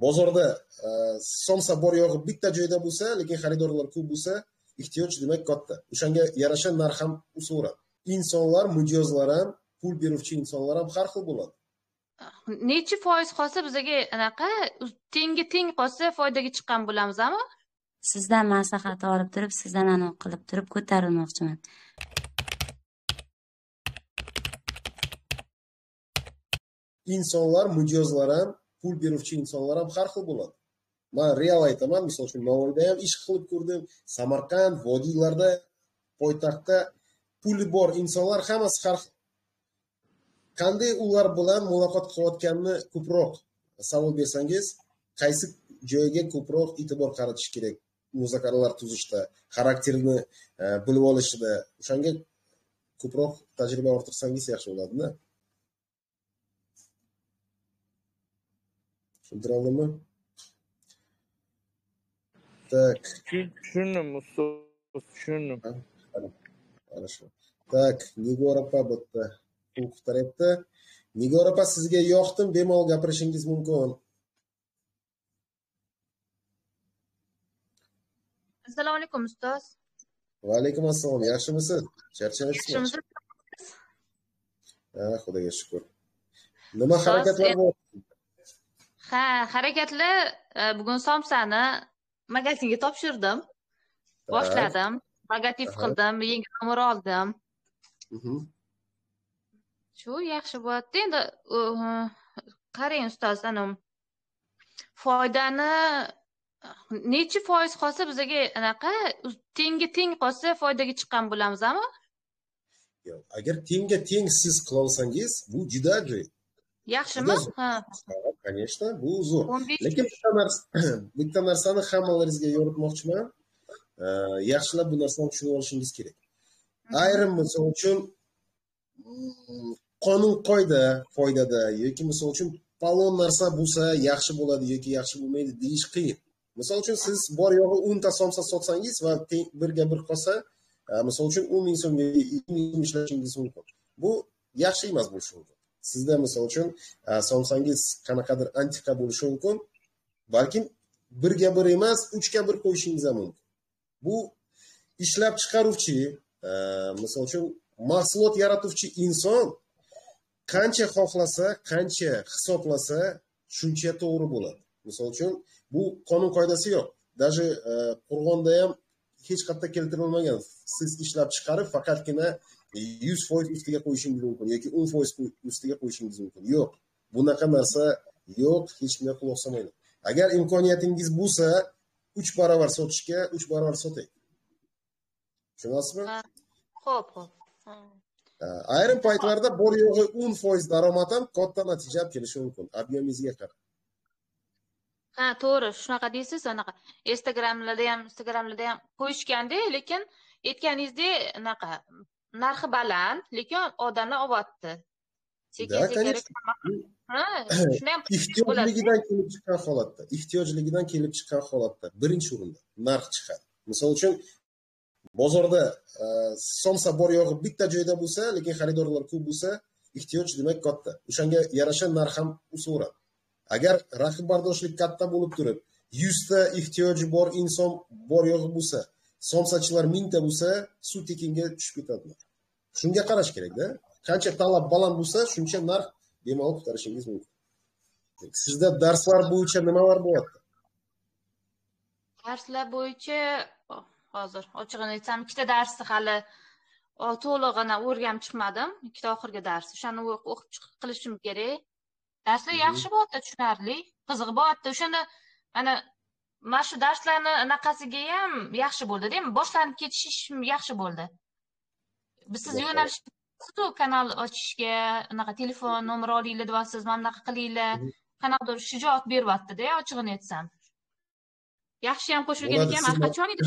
bozorda somsa bor yo'g'i bitta joyda bo'lsa, lekin xaridorlar ko'p bo'lsa, ehtiyoj demak katta. O'shanga yarasha narx ham o'saveradi. Insonlar, mijozlar ham, pul beruvchi insonlar ham har xil bo'ladi. Necha foiz qolsa bizga anaqa tenga teng qolsa foydaga chiqqan bo'lamiz-mi? Sizdan maslahat olib turib, sizdan anaqa qilib turib ko'tarilmoqchiman. insonlar, mijozlar ham, pul beruvchi insonlar ham har xil bo'ladi. Men real aytaman, misol uchun Navoiyda ham ish qilib ko'rdim, Samarqand, vodiylarda, poytaxtda puli bor insonlar hammasi har xil. Qanday ular bilan muloqot qilayotganini ko'proq savol bersangiz, qaysi joyga ko'proq e'tibor qaratish kerak? Muzokaralar tuzishda, xarakterini bilib olishda, o'shanga ko'proq tajriba orttirsangiz yaxshi bo'ladimi? Tushuntiradimi? Так. Tushundim, ustoz, tushundim. Хорошо. Так, Nigor opa bitta pul qutaryapti. Nigor opa, sizga yoqdim, bemalol gapirishingiz mumkin. Assalomu alaykum ustoz. Va alaykum assalom. Yaxshimisiz? Charchaysizmi? Yaxshimisiz? Ha, Xudoga shukr. Nima harakatlar bor? Ha, harakatlar bugun somsani magazinga topshirdim. Boshladim. Logotip qildim, yangi nomer oldim. Shu yaxshi bo'lyapti. Endi qarang ustoz, foydani necha foiz qolsa bizga anaqa tenga teng qolsa foydaga chiqqan bo'lamiz-mi? Yo'q, agar tenga teng siz qila olsangiz, bu juda ajoyib. Yaxshimi? Ha. Конечно, bu zo'r. Lekin bitta narsani hammalaringizga yoritmoqchiman. Yaxshilab bu narsani tushunib olishingiz kerak. Ayrim misol uchun qonun qoida foydada yoki misol uchun palon narsa bo'lsa yaxshi bo'ladi yoki yaxshi bo'lmaydi deyish qiyin. Misol uchun siz bor yo'g'i 10 ta somsa sotsangiz va birga bir qolsa, misol uchun 10 ming so'mga 2 ming ishlashingiz mumkin. Bu yaxshi emas bo'lishi mumkin. Sizda misol uchun somsangiz qanaqadir antiqa bo'lishi mumkin. Balkim birga bir emas, 3 ga 1 qo'yishingiz ham mumkin. Bu ishlab chiqaruvchi, misol uchun mahsulot yaratuvchi inson qancha xohlasa, qancha hisoblasa, shuncha to'g'ri bo'ladi. Misol uchun bu qonun qoidasi yo'q. Даже Qur'onda ham hech qayerda keltirilmagan. Siz ishlab chiqarib faqatgina 100% ustiga qo'yishingiz mumkin yoki 10% ustiga qo'yishingiz mumkin. Yo'q. Bunaqa narsa yo'q, hech kimga quloq solmaydi. Agar imkoniyatingiz bo'lsa, 3 barobar sotishga 3 barobar soting. Tushunasizmi? Xo'p. Ayrim paytlarda bor yo'g'i 10% daromad ham katta natija olib kelishi mumkin. Ob'yemingizga qarab. Ha, to'g'ri, shunaqa deysiz, anaqa Instagramlarda ham qo'yishganda, lekin aytganingizdek, anaqa narxi baland, lekin odamlar olyapti. Sekin-sekin. Ha, shuni ham ehtiyojligidan kelib chiqqan holatda, birinchi o'rinda narx chiqadi. Misol uchun bozorda somsa bor yo'g'i bitta joyda bo'lsa, lekin xaridorlar ko'p bo'lsa, ehtiyoj demak katta. O'shanga yarasha narx ham o'saveradi. Agar raqibbardoshlik katta bo'lib turib, 100 ta ehtiyoji bor inson bor yo'g'i bo'lsa, somsachilar 1000 ta bo'lsa, suv tekinga tushib ketadi. Shunga qarash kerak-da. Qancha talab baland bo'lsa, shuncha narx bemalol ko'tarishingiz mumkin. Sizda darslar bo'yicha nimalar bo'lyapti? Darslar bo'yicha hozir ochig'ini aytsam, ikkita darsni hali to'lig'ini o'rganib chiqmadim. Ikkita oxirgi dars. O'shani o'qib qilishim kerak. Darslar yaxshi bo'lyapti, tushunarli, qiziq bo'lyapti. O'shani mana shu darslarni anaqasiga ham yaxshi bo'ldi-da, boshlanib ketish yaxshi bo'ldi. Biz siz yo'nalish kanal ochishga, anaqa telefon nomeri olinglar deyapsiz, mana bunaqa qilinglar. Qanaqadir shijoat beryapti-da, ochig'ini aytsam. Yaxshi ham qo'shilgan ekan, men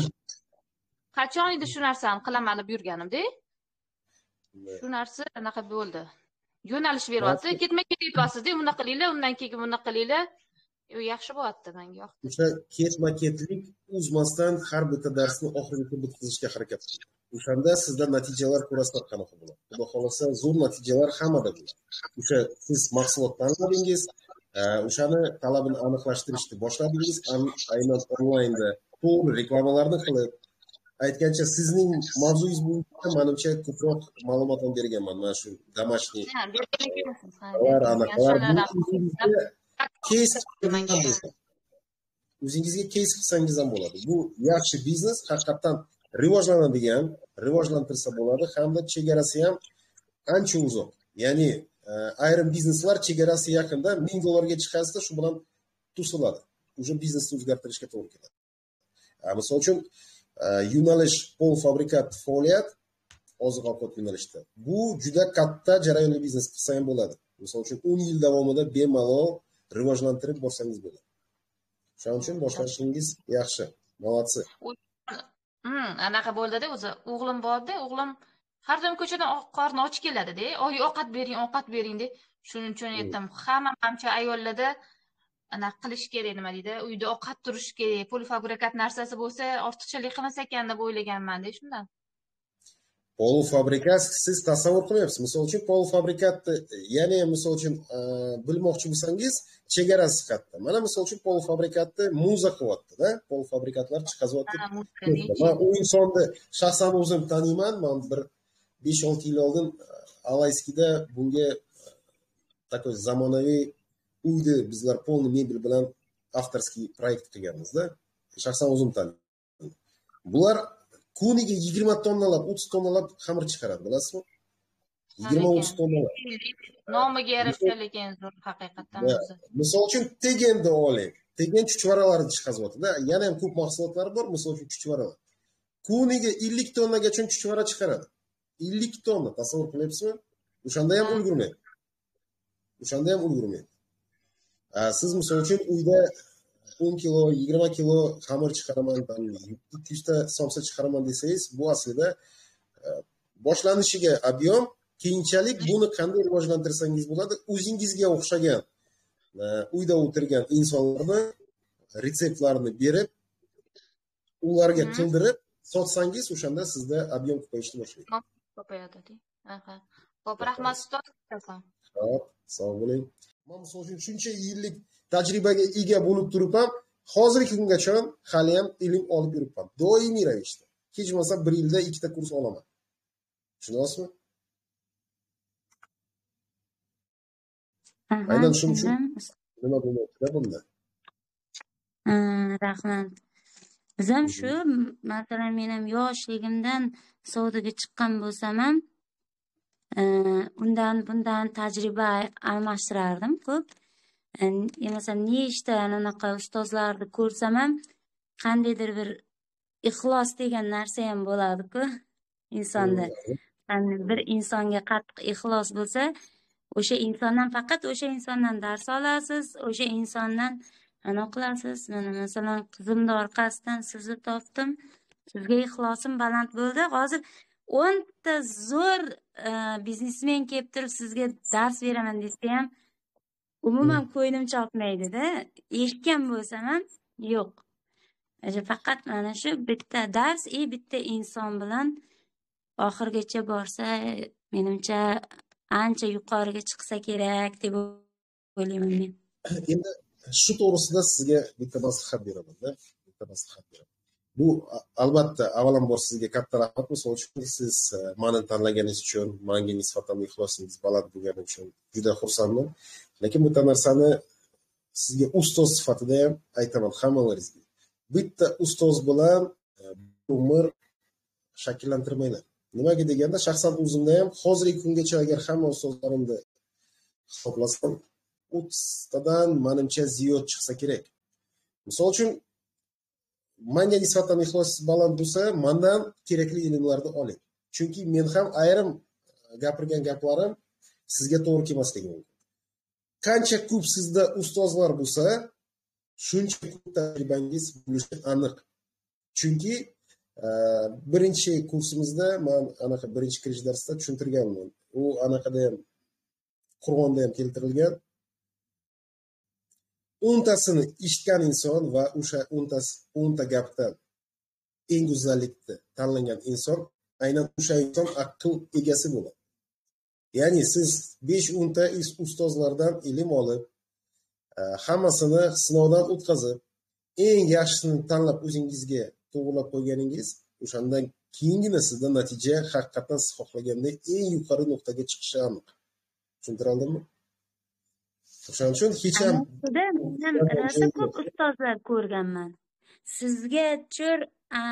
qachon edi shu narsani qilaman deb yurganim-da. Shu narsa anaqa bo'ldi. Yo'nalish beryapti, ketma-ket aytyapsiz-da, buni qilinglar, undan keyin buni qilinglar. Yaxshi bo'lyapti, menga yoqdi. O'sha ketma-ketlik uzmasdan har bitta darsni oxirigacha bitkazishga harakat qiling. O'shanda sizda natijalar ko'rasizlar qanaqa bo'ladi. Xudo xolasa, zo'r natijalar hammada bo'ladi. O'sha siz mahsulot tanladingiz, o'shani talabini aniqlashtirishni boshladingiz. Aynan onlaynda to'g'ri reklamalarni qilib, aytgancha sizning mavzuyingiz bo'yicha menimcha ko'proq ma'lumotlar berganman. Mana shu домашний o'zingizga case qilsangiz ham bo'ladi. Bu yaxshi biznes, haqiqatan rivojlanadigan, rivojlantirsa bo'ladi hamda chegarasi ham ancha uzoq. Ya'ni ayrim bizneslar chegarasi yaqinda $1000 chiqarsa shu bilan to'siladi. Уже biznesni o'zgartirishga to'g'ri keladi. Misol uchun yo'nalish polfabrikat faoliyat oziq-ovqat yo'nalishida. Bu juda katta jarayonli biznes qilsa ham bo'ladi. Misol uchun 10 yil davomida bemalol rivojlantirib borsangiz bo'ladi. Shuning uchun boshlashingiz yaxshi. Молодцы. Anaqa bo'ldi-da, o'zi o'g'lim bordi, o'g'lim har doim ko'chadan qorni och keladi-da. Oy ovqat bering deb. Shuning uchun aytdim, hamma manimcha ayollarda anaqa qilish kerak, nima deydi, uyda ovqat turish kerak, polfabrikat narsasi bo'lsa, ortiqchalik qilmasa ekan deb o'ylaganman-da shundan. Polfabrikat siz tasavvur qilyapsiz. Misol uchun polfabrikatni, ya'ni misol uchun bilmoqchi bo'lsangiz, chegarasi katta. Mana misol uchun polfabrikatni muza qilyapti-da, polfabrikatlar chiqazyapti. Men u insonni shaxsan o'zim taniyman. Men bir 5-6 yil oldin Alayskida bunga takoy zamonaviy uyni bizlar polni mebel bilan avtorskiy proyekt qilganmiz-da. Shaxsan o'zim taniyman. Bular kuniga 20 tonnalab, 30 tonnalab xamir chiqaradi, bilasizmi? 20-30 tonnalab. Nomiga yarasha lekin zo'r haqiqatdan o'zi. Misol uchun tegenni oling. Tegen chuchvaralarni chiqaryapti-da. Yana ham ko'p mahsulotlari bor, misol uchun chuchvaralar. Kuniga 50 tonnagacha chuchvara chiqaradi. 50 tonna, tasavvur qilyapsizmi? O'shanda ham ulgurmaydi. Siz misol uchun uyda 10 kilo, 20 kilo xamir chiqaraman, 200 ta somsa chiqaraman desangiz, bu aslida boshlanishiga ob'yom, keyinchalik buni qanday rivojlantirsangiz bo'ladi, o'zingizga o'xshagan uyda o'tirgan insonlarni retseptlarini berib, ularga qildirib sotsangiz, o'shanda sizda ob'yom ko'payishni boshlaydi. Ko'payadi. Xo'p, rahmat ustoz. Xo'p, sog' bo'ling. Men misol uchun shuncha yillik tajribaga ega bo'lib turib ham hozirgi kungacha hali ham ilm olib yuribman. Doimiy ravishda. Hech bo'lmasa 1 yilda 2 ta kurs olaman. Tushunasizmi? Aynan shuning uchun nima bo'lmoqda bunda? Rahmat. Biz ham shu, masalan, men ham yoshligimdan savdoga chiqqan bo'lsam ham, bundan tajriba almashtirardim ko'p. Masalan, nechta anaqa ustozlarni ko'rsam ham qandaydir bir ixlos degan narsa ham bo'ladi-ku insonda. Bir insonga qattiq ixlos bo'lsa, o'sha insondan faqat o'sha insondan dars olasiz, o'sha insondan qilasiz. Mana masalan, qizimni orqasidan sizni topdim. Sizga ixlosim baland bo'ldi. Hozir 10 ta zo'r biznesmen kelib turib sizga dars beraman desa ham umuman ko'nglim chopmaydi-da. Eshitgan bo'lsam ham yo'q. Faqat mana shu bitta dars, bitta inson bilan oxirgacha borsa, menimcha ancha yuqoriga chiqsa kerak deb o'ylayman men. Endi shu to'g'risida sizga bitta maslahat beraman-da. Bu albatta avvalambor sizga katta rahmat. Misol uchun siz meni tanlaganingiz uchun, menga nisbatan ixlosingiz baland bo'lgani uchun juda xursandman. Lekin bu narsani sizga ustoz sifatida ham aytaman hammalaringizga. Bitta ustoz bilan umr shakllantirmaylar. Nimaga deganda, shaxsan o'zimda ham hozirgi kungacha agar hamma ustozlarimni hisoblasam, 30 tadan menimcha ziyod chiqsa kerak. Misol uchun menga nisbatan ixlosingiz baland bo'lsa, mendan kerakli ilmlarni oling. Chunki men ham ayrim gapirgan gaplarim sizga to'g'ri kelmasligi mumkin. Qancha ko'p sizda ustozlar bo'lsa, shuncha ko'p tajribangiz bo'lishi aniq. Chunki birinchi kursimizda men anaqa birinchi kirish darsida tushuntirganman. U anaqada ham Qur'onda ham keltirilgan. 10 tasini eshitgan inson va o'sha 10 ta gapdan eng go'zallikni tanlagan inson aynan o'sha inson aql egasi bo'ladi. Ya'ni siz 5-10 ta ustozlardan ilm olib, hammasini sinovdan o'tkazib, eng yaxshisini tanlab o'zingizga to'g'rilab qo'yganingiz, o'shandan keyingina sizda natija haqiqatan siz xohlagandek eng yuqori nuqtaga chiqishi aniq. Tushuntira oldimmi? O'shaning uchun hech ham men rosa ko'p ustozlar ko'rganman. Sizga chur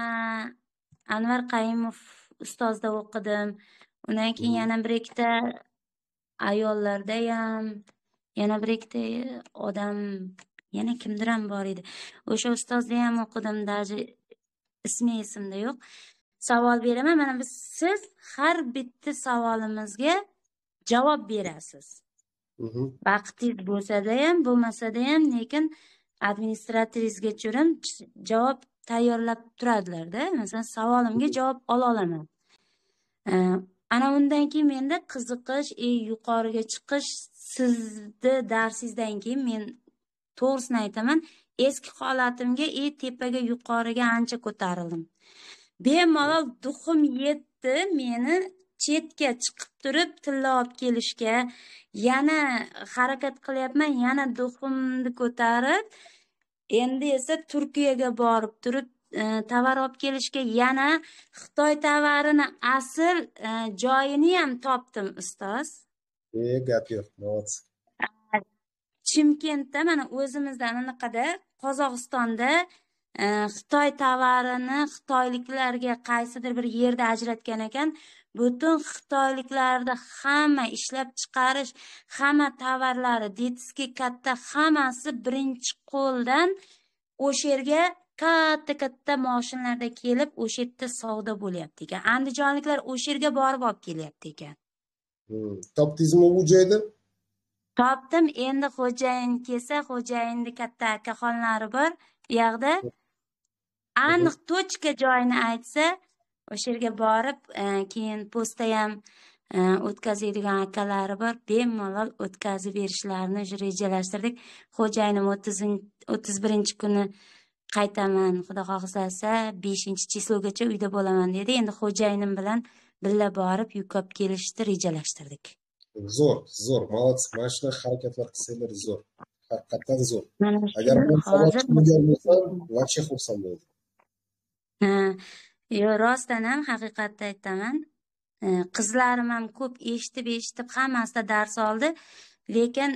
Anvar Qayumov ustozda o'qidim. Undan keyin yana bir ikkita ayollarda ham, yana bir ikkita odam, yana kimdir ham bor edi. O'sha ustozda ham o'qidim, даже ismi esimda yo'q. Savol beraman, mana siz har bitta savolimizga javob berasiz. Vaqtingiz bo'lsa-da ham, bo'lmasa-da ham, lekin administratoringizga tushirib javob tayyorlab turadilar-da. Masalan, savolimga javob ola olaman. Ana undan keyin menda qiziqish, yuqoriga chiqish sizni darsingizdan keyin men to'g'risini aytaman, eski holatimga tepaga yuqoriga ancha ko'tarildim. Bemalol duxim yetdi meni chetga chiqib turib tilla olib kelishga, yana harakat qilyapman, yana duximni ko'tarib, endi esa Turkiyaga borib turib tovar olib kelishga, yana Xitoy tovarini asl joyini ham topdim ustoz. Gap yo'q, молодец. Chimkentda mana o'zimizdan anaqada Qozog'istonda Xitoy tovarini xitoyliklarga qaysidir bir yerda ajratgan ekan. Butun xitoyliklarda hamma ishlab chiqarish, hamma tovarlari, detski katta hammasi birinchi qo'ldan o'sha yerga katta mashinalarda kelib, o'sha yerda savdo bo'lyapti ekan. Andijonliklar o'sha yerga borib olib kelyapti ekan. Topdingizmi bu joyda? Topdim, endi xo'jayin kelsa, xo'jayinning katta akaxonlari bor. Bu yoqda aniq tochka joyini aytsa, o'sha yerga borib, keyin posta ham o'tkazadigan akalari bor. Bemalol o'tkazib berishlarini rejalashtirdik. Xo'jayinim 31-kuni qaytaman, xudo xohlasa 5-chislogacha uyda bo'laman dedi. Endi xo'jayinim bilan birga borib yukab kelishni rejalashtirdik. Zo'r, молодец. Mana shunaqa harakatlar qilsanglar zo'r. Haqiqatan zo'r. Agar men hozir bo'lgan bo'lsam, вообще xursand bo'ldim. Yo, rostdan ham haqiqatni aytaman. Qizlarim ham ko'p eshitib hammasida dars oldi, lekin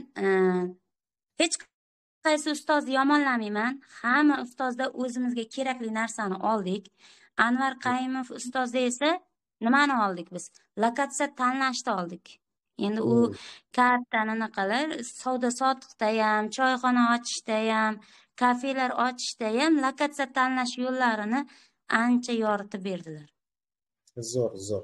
hech qaysi ustozni yomonlamayman. Hamma ustozda o'zimizga kerakli narsani oldik. Anvar Qayumov ustozda esa nimani oldik biz? Lokatsiya tanlashni oldik. Endi u kattani naqalar savdo sotiqda ham, choyxona ochishda ham, kafelar ochishda ham lokatsiya tanlash yo'llarini ancha yoritib berdilar. Zo'r.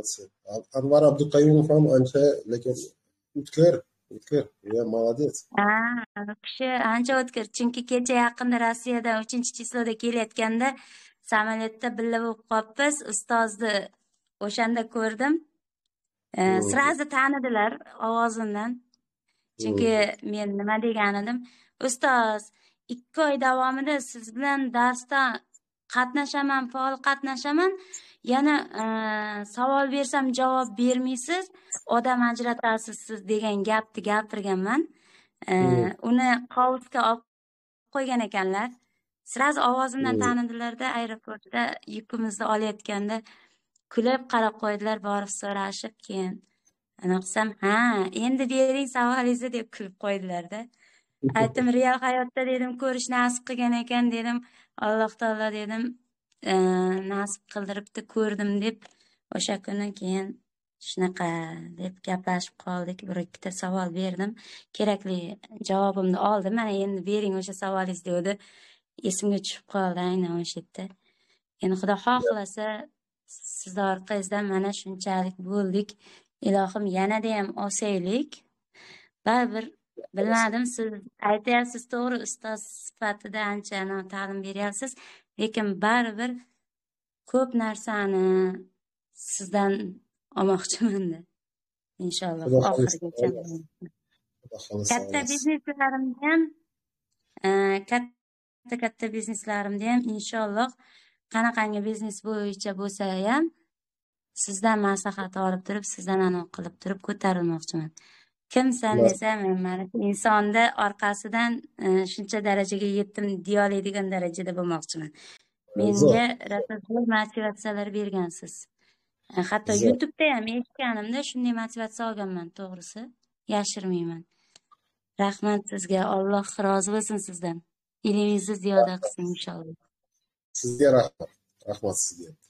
Anvar Abduqayumov ham ancha, lekin o'tkir. Ya, молодец. Kishi ancha o'tkir. Chunki kecha yaqinda Rossiyadan 3-chisloda kelayotganda samolyotda birga bo'lib qolibmiz. Ustozni o'shanda ko'rdim. Sirazi tanidilar ovozimdan. Chunki men nima degan edim? Ustoz, 2 oy davomida siz bilan darsda qatnashaman, faol qatnashaman. Yana savol bersam javob bermaysiz, odam ajratasiz siz degan gapni gapirganman. Uni qovusga olib qo'ygan ekanlar. Sirazi ovozimdan tanidilarda, aeroportda yukimizni olayotganda kulib qarab qo'ydilar, borib so'rashib, keyin ana qilsam, endi bering savolingizni deb kulib qo'ydilar-da. Aytdim, real hayotda dedim, ko'rish nasib qilgan ekan dedim. Alloh taolo dedim, nasib qildiribdi, ko'rdim deb. O'sha kuni keyin shunaqa deb gaplashib qoldik. Bir ikkita savol berdim. Kerakli javobimni oldim. Mana endi bering o'sha savolingizni dedi. Esimga tushib qoldi aynan o'sha yerda. Endi Xudo xohlasa siz orqangizdan mana shunchalik bo'ldik. Ilohim yanada ham osaylik. Baribir bilmadim, siz aytyapsiz, to'g'ri, ustoz sifatida ancha ta'lim beryapsiz, lekin baribir ko'p narsani sizdan olmoqchiman-da. Inshaalloh oxirigacha. Katta bizneslarimda ham katta bizneslarimda ham inshaalloh qanaqangi biznes bo'yicha bo'lsa ham sizdan maslahat olib turib, sizdan aniq qilib turib ko'tarilmoqchiman. Kimsan desa men mana shu insonni orqasidan shuncha darajaga yetdim deya oladigan darajada bo'lmoqchiman. Menga rosa zo'r motivatsiyalar bergansiz. Hatto Zo'r. YouTube'da ham eshitganimda shunday motivatsiya olganman, to'g'risi. Yashirmayman. Rahmat sizga. Alloh rozi bo'lsin sizdan. Ilmingizni ziyoda qilsin inshaalloh. Sizga rahmat. Rahmat sizga.